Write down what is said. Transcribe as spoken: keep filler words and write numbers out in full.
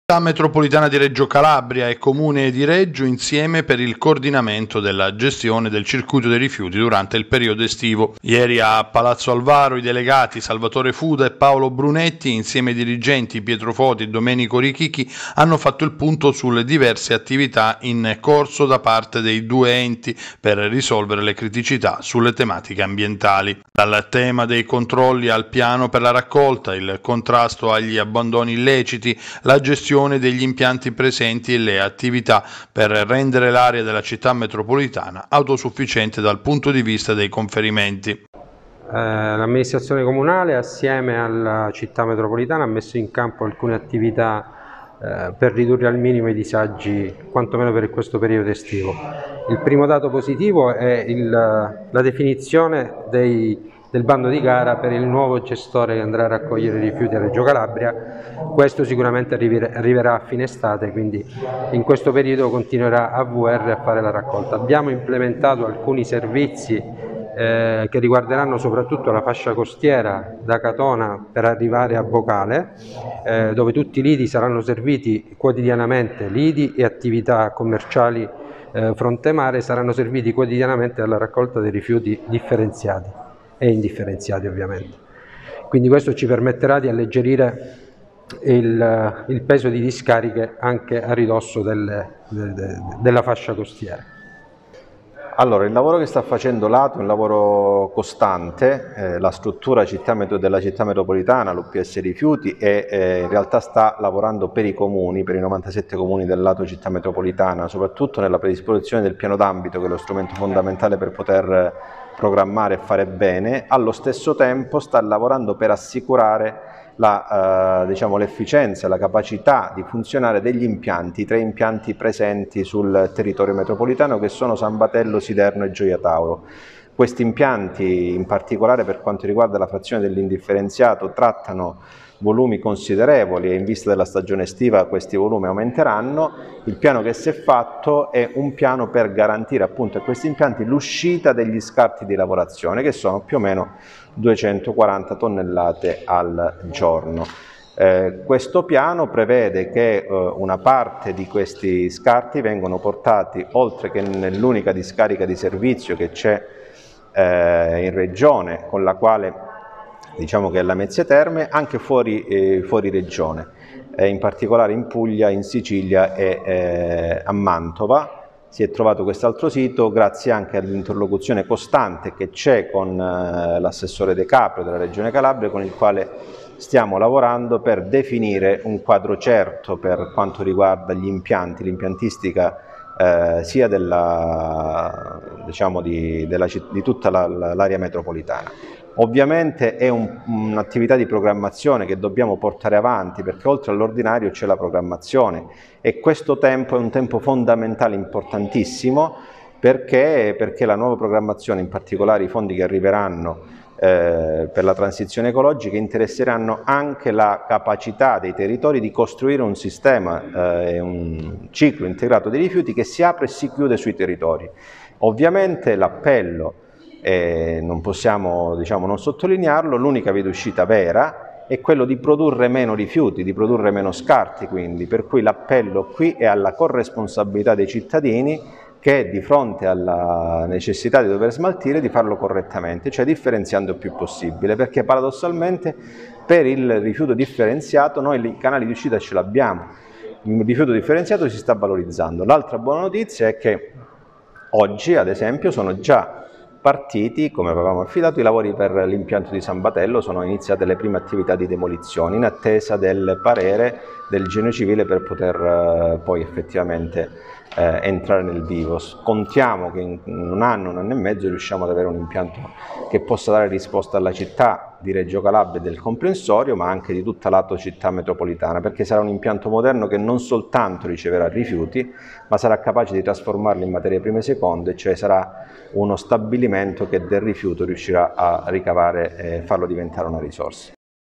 Città metropolitana di Reggio Calabria e Comune di Reggio insieme per il coordinamento della gestione del circuito dei rifiuti durante il periodo estivo. Ieri a Palazzo Alvaro i delegati Salvatore Fuda e Paolo Brunetti, insieme ai dirigenti Pietro Foti e Domenico Richichi, hanno fatto il punto sulle diverse attività in corso da parte dei due enti per risolvere le criticità sulle tematiche ambientali. Dal tema dei controlli al piano per la raccolta, il contrasto agli abbandoni illeciti, la gestione degli impianti presenti e le attività per rendere l'area della città metropolitana autosufficiente dal punto di vista dei conferimenti. Eh, L'amministrazione comunale assieme alla città metropolitana ha messo in campo alcune attività eh, per ridurre al minimo i disagi, quantomeno per questo periodo estivo. Il primo dato positivo è il, la definizione dei del bando di gara per il nuovo gestore che andrà a raccogliere i rifiuti a Reggio Calabria. Questo sicuramente arriverà a fine estate, quindi in questo periodo continuerà A V R a fare la raccolta. Abbiamo implementato alcuni servizi eh, che riguarderanno soprattutto la fascia costiera da Catona per arrivare a Vocale, eh, dove tutti i lidi saranno serviti quotidianamente, lidi e attività commerciali eh, fronte mare saranno serviti quotidianamente alla raccolta dei rifiuti differenziati e indifferenziati ovviamente. Quindi questo ci permetterà di alleggerire il, il peso di discariche anche a ridosso delle, de, de, della fascia costiera. Allora, il lavoro che sta facendo l'A T O è un lavoro costante, eh, la struttura città della città metropolitana, l'U P S Rifiuti, e eh, in realtà sta lavorando per i comuni, per i novantasette comuni dell'A T O città metropolitana, soprattutto nella predisposizione del piano d'ambito, che è lo strumento fondamentale per poter programmare e fare bene. Allo stesso tempo sta lavorando per assicurare la, eh, diciamo, l'efficienza e la capacità di funzionare degli impianti, i tre impianti presenti sul territorio metropolitano, che sono San Batello, Siderno e Gioia Tauro. Questi impianti, in particolare per quanto riguarda la frazione dell'indifferenziato, trattano volumi considerevoli e in vista della stagione estiva questi volumi aumenteranno. Il piano che si è fatto è un piano per garantire appunto a questi impianti l'uscita degli scarti di lavorazione, che sono più o meno duecentoquaranta tonnellate al giorno. Eh, questo piano prevede che eh, una parte di questi scarti vengono portati, oltre che nell'unica discarica di servizio che c'è eh, in regione, con la quale diciamo che è la Mezzia Terme, anche fuori, eh, fuori regione, eh, in particolare in Puglia, in Sicilia e eh, a Mantova. Si è trovato quest'altro sito grazie anche all'interlocuzione costante che c'è con eh, l'assessore De Caprio della Regione Calabria, con il quale stiamo lavorando per definire un quadro certo per quanto riguarda gli impianti, l'impiantistica eh, sia della, diciamo di, della, di tutta l'area metropolitana. Ovviamente è un'attività di programmazione che dobbiamo portare avanti, perché oltre all'ordinario c'è la programmazione e questo tempo è un tempo fondamentale, importantissimo, perché, perché la nuova programmazione, in particolare i fondi che arriveranno eh, per la transizione ecologica, interesseranno anche la capacità dei territori di costruire un sistema, eh, un ciclo integrato dei rifiuti che si apre e si chiude sui territori. Ovviamente l'appello, e non possiamo diciamo, non sottolinearlo, l'unica via d'uscita vera è quello di produrre meno rifiuti, di produrre meno scarti, quindi per cui l'appello qui è alla corresponsabilità dei cittadini che di fronte alla necessità di dover smaltire di farlo correttamente, cioè differenziando il più possibile, perché paradossalmente per il rifiuto differenziato noi i canali di uscita ce l'abbiamo, il rifiuto differenziato si sta valorizzando. L'altra buona notizia è che oggi ad esempio sono già partiti, come avevamo affidato, i lavori per l'impianto di San Batello, sono iniziate le prime attività di demolizione in attesa del parere del Genio Civile per poter eh, poi effettivamente eh, entrare nel vivo. Contiamo che in un anno, un anno e mezzo riusciamo ad avere un impianto che possa dare risposta alla città di Reggio Calabria e del comprensorio, ma anche di tutta l'A T O città metropolitana, perché sarà un impianto moderno che non soltanto riceverà rifiuti, ma sarà capace di trasformarli in materie prime e seconde, cioè sarà uno stabilimento che del rifiuto riuscirà a ricavare e farlo diventare una risorsa.